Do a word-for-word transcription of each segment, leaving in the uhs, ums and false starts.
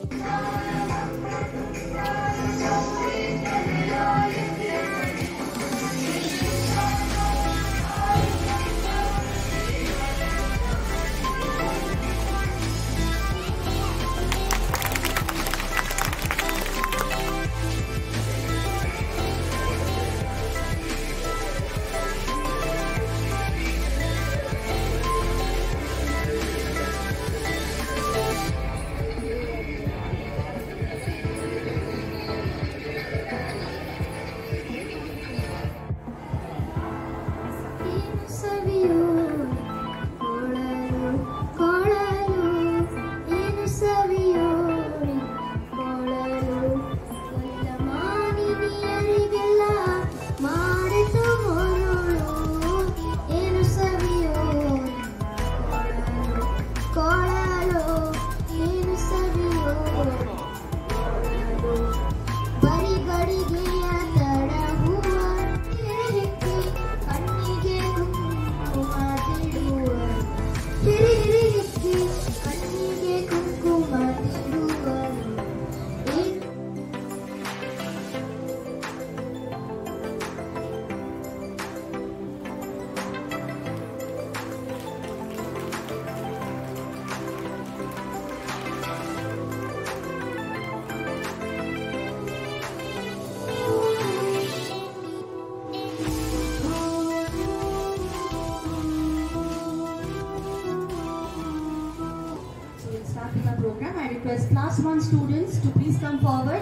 Class one students to please come forward.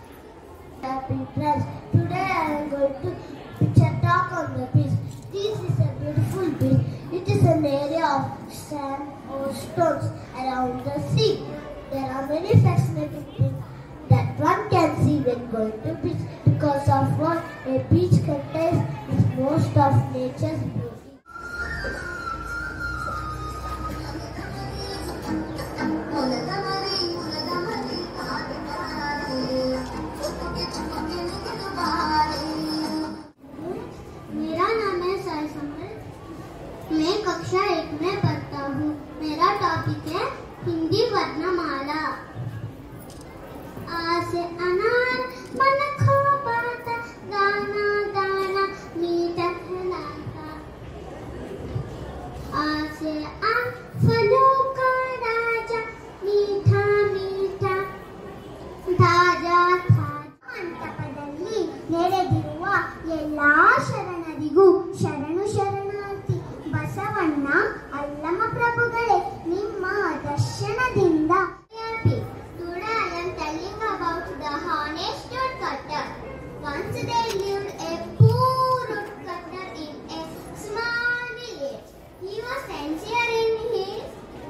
Happy class. Today I am going to picture talk on the beach. This is a beautiful beach. It is an area of sand or stones around the sea. There are many fascinating things that one can see when going to beach. Because of what a beach contains is most of nature's beauty. मैं कक्षा एक में पढ़ता हूँ। मेरा topic है हिंदी वर्णमाला। आ से अनार मन खो पाता, दाना दाना मीठा खिलाता। आ से आम फलों का राजा, मीठा मीठा ताजा ताजा। ಮಂಟಪದಲ್ಲಿ ನೆರೆದಿರುವ ಎಲ್ಲಾ ಶರಣರಿಗೂ ಶರಣು ಶರಣಾರ್ಥಿ. ಬಸವಣ್ಣ ಅಲ್ಲಮ ಪ್ರಭುಗಳೇ, ನಿಮ್ಮ ದರ್ಶನದಿಂದ. Today I am telling about the honest woodcutter. Once there lived a poor woodcutter in a small village. He was sincere in his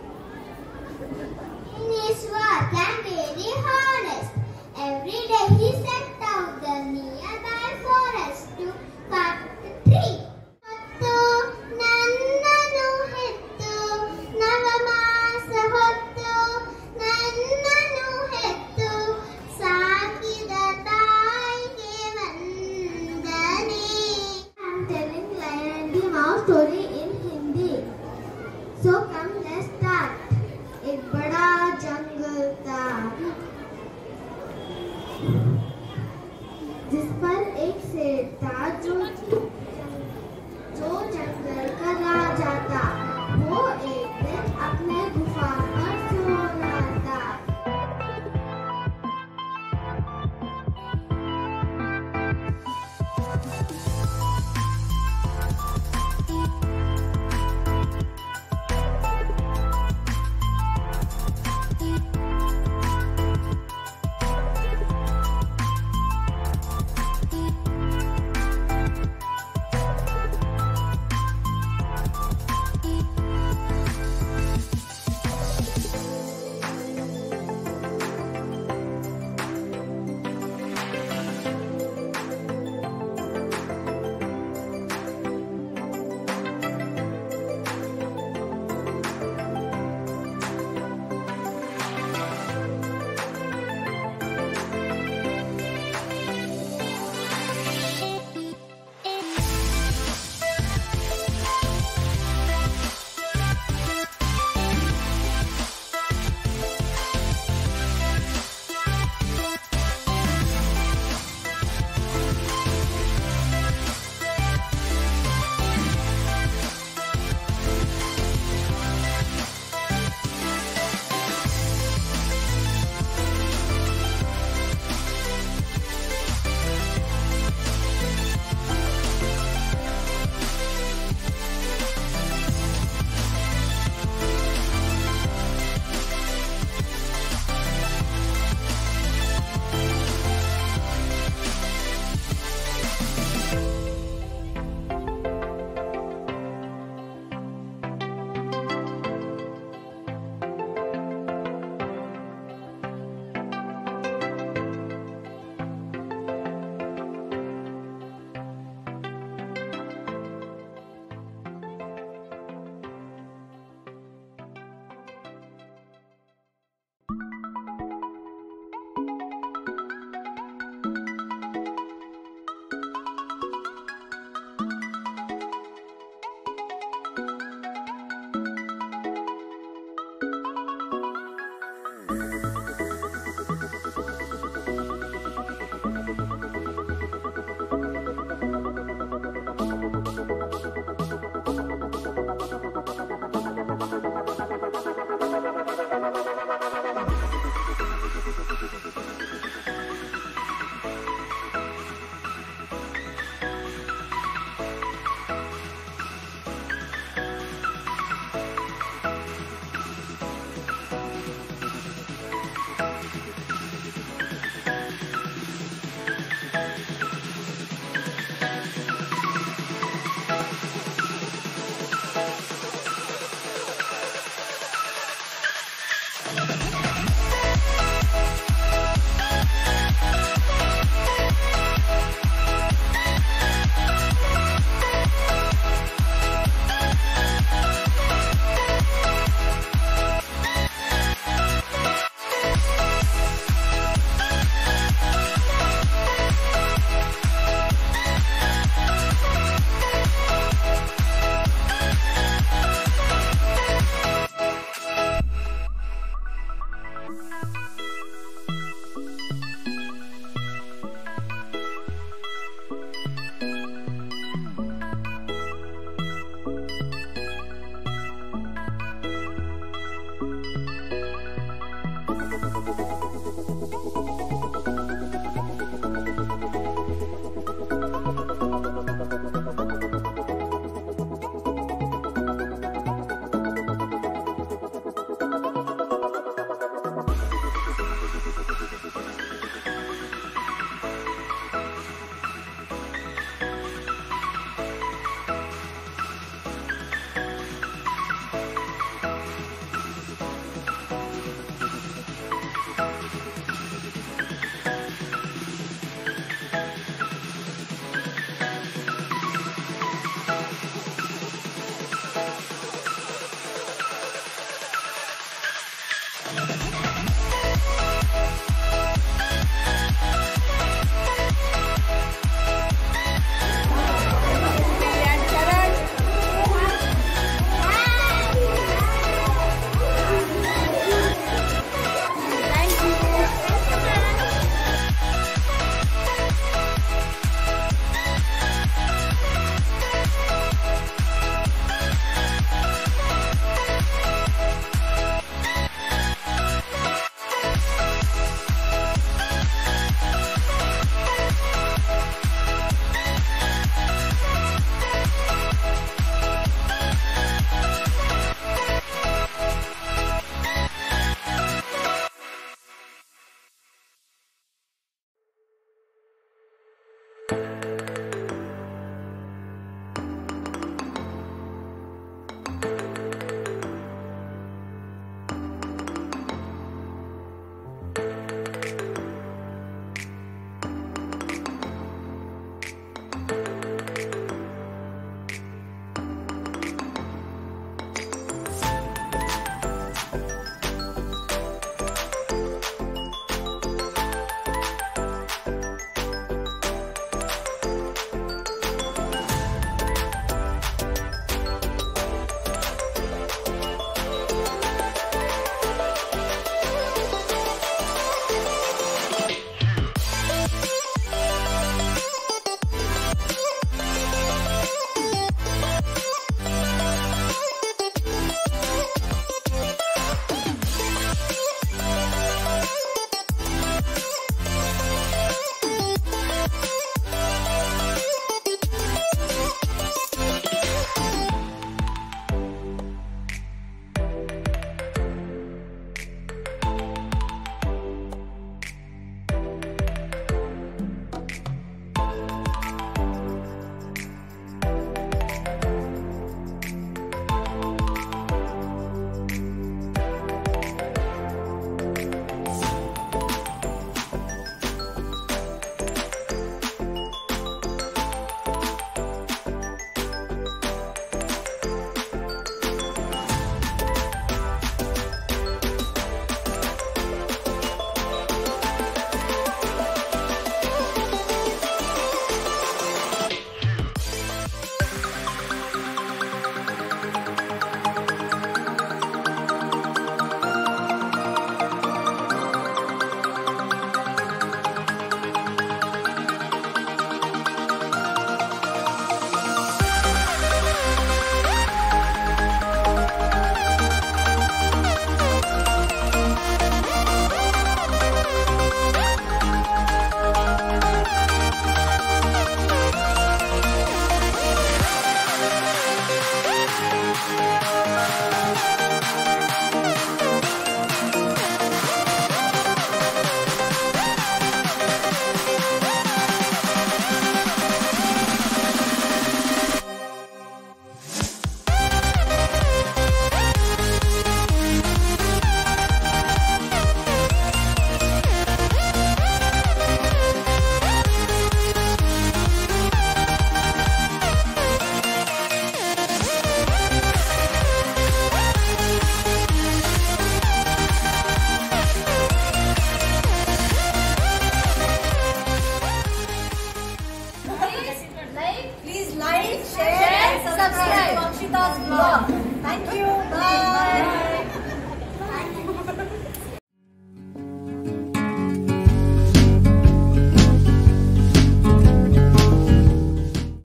in his work and very honest. Every day he set out the nearby forest to cut the tree. ನನ್ನನು ಹೆತ್ತು ನವಮಾಸ ಹೊತ್ತು, ನನ್ನನು ಹೆತ್ತು ಸಾಕಿದ ತಾಯಿಗೆ ವಂದನೆ. I am telling Lion the Mouse story in Hindi. So come let's start. एक बड़ा जंगल था.